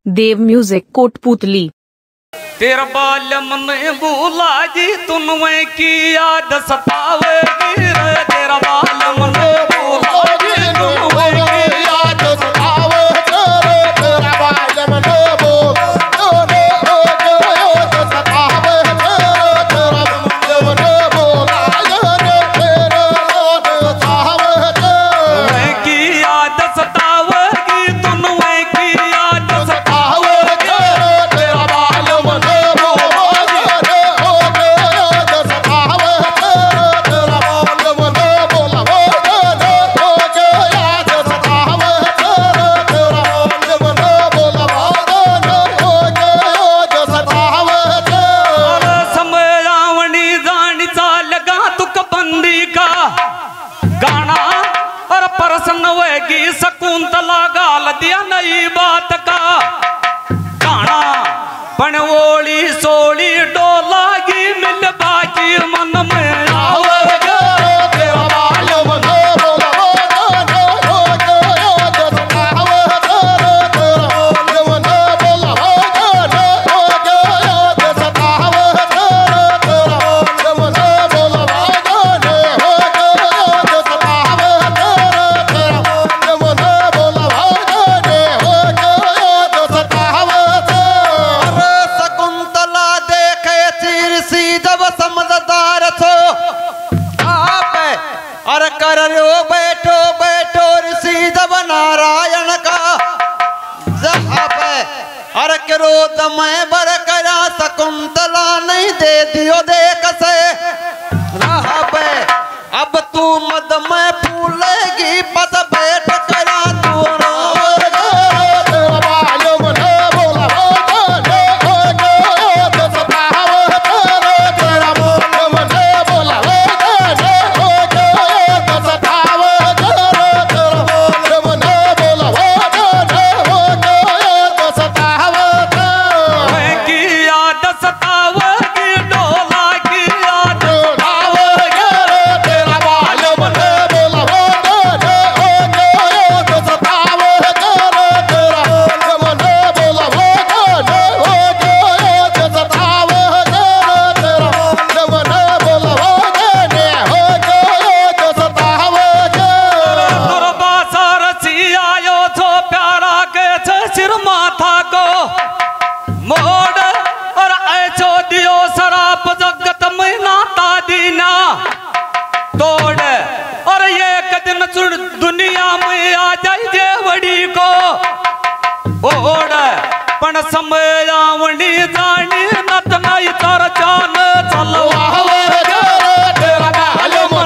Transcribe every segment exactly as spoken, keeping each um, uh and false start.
देव music Kotputli. तेरा बाल मन भूला जी तुनवे की याद सतावेगी रे। तेरा बाल मन भूला जी तुनवे की याद सतावेगी रे। तेरा बाल मन भूला रे याद सतावेगी रे। तेरा बाल मन भूला रे तेरा याद सतावेगी तुनवे की याद सतावेगी तुनवे की याद सतावेगी रे। तेरा बाल मन शकुंतला गाल दिया नई बात का गाना पण ओली सोली डोलागी मिल बाकी मन में आवेगा। तेरा बाल मन बैठो बैठो ऋषि जब नारायण का जहाँ पे हर क्रोध में बर करा शकुंतला नहीं दे दियो देख से रहा पे अब तू मद में फूलेगी पत बैठ करा तू दुनिया में आ जाई जेवड़ी को ओड़ पण समय आवनी जानी नत नहीं तर चाल चलो तेरा बाल मन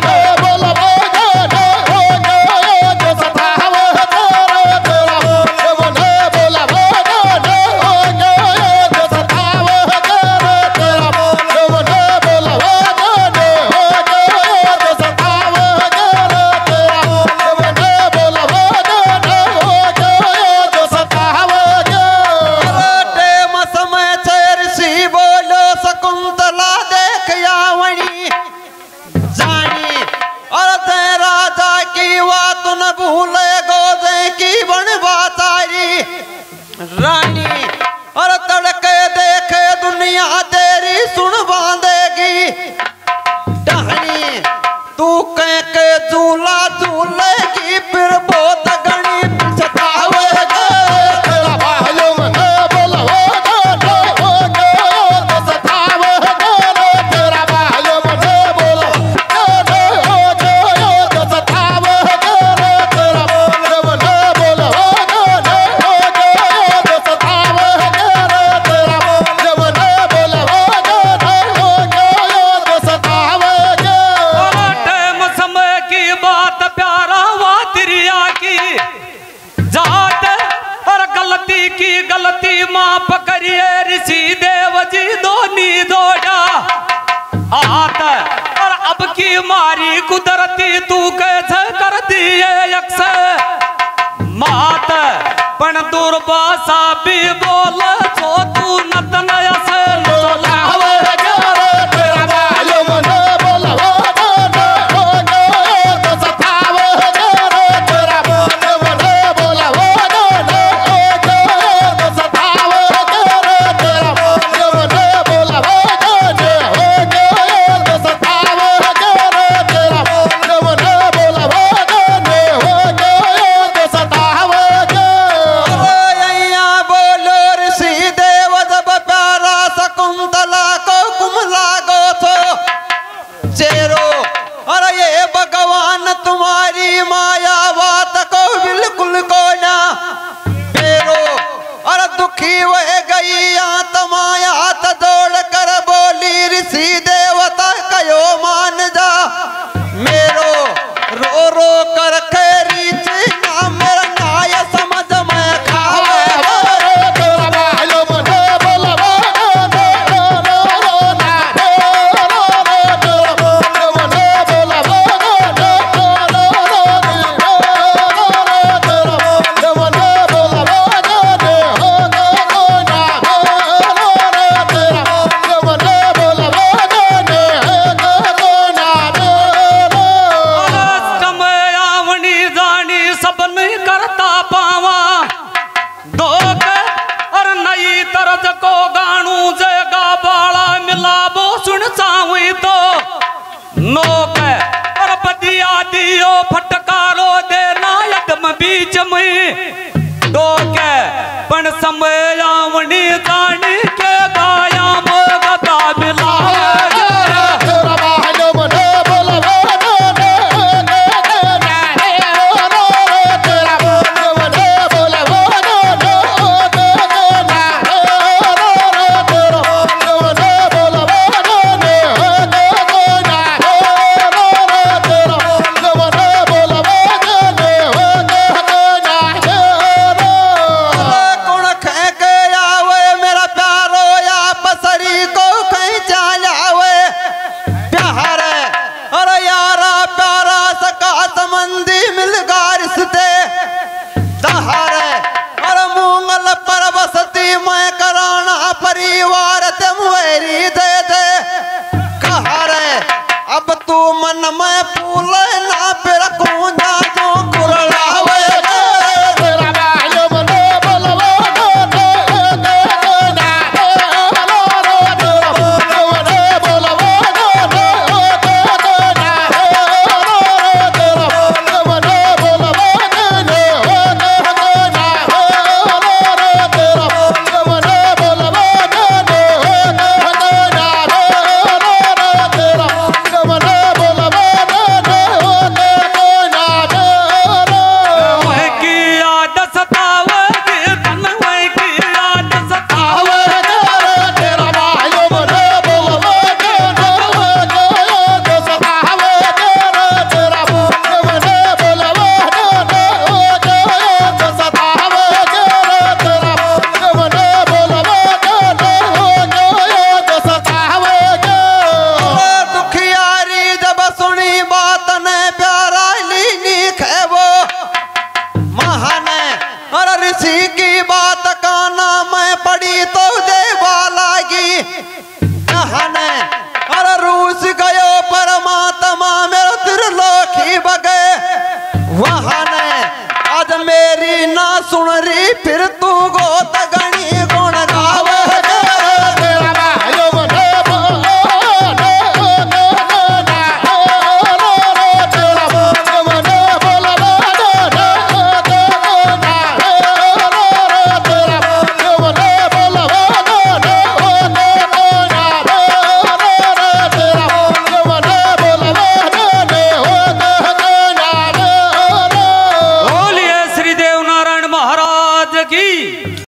रानी और तड़के देखे दुनिया तेरी सुन बांधेगी टहनी तू कह के झूला झूलेगी फिर बहुत गणी सतावेगी। तेरा बाल मन तेरा बाल मन गलती माफ करिए ऋषि देव जी दोनी दोड़ा आत और अब की मारी कुदरती तू कैसे कर दिए अक्सर मात पण दुर्भाषा भी बोल छो तू नतन से सता दुखी वह गई आत्माया त दौड़ कर बोली ऋषि देवता कयो मान जा मेरो रो रो कर खैरी चीना मेरा नाय समझ में खावे नोक और बदिया दियो फटकारो दे नायक में बीच में डोके